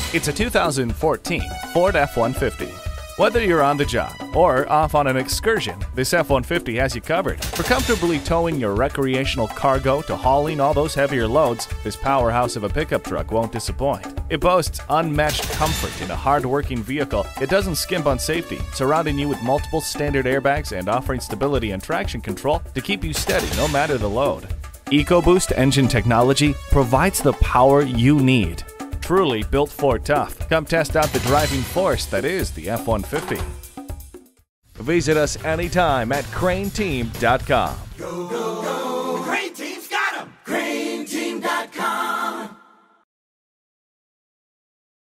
It's a 2014 Ford F-150. Whether you're on the job or off on an excursion, this F-150 has you covered. From comfortably towing your recreational cargo to hauling all those heavier loads, this powerhouse of a pickup truck won't disappoint. It boasts unmatched comfort in a hard-working vehicle. It doesn't skimp on safety, surrounding you with multiple standard airbags and offering stability and traction control to keep you steady no matter the load. EcoBoost engine technology provides the power you need. Truly built for tough. Come test out the driving force that is the F-150. Visit us anytime at craneteam.com.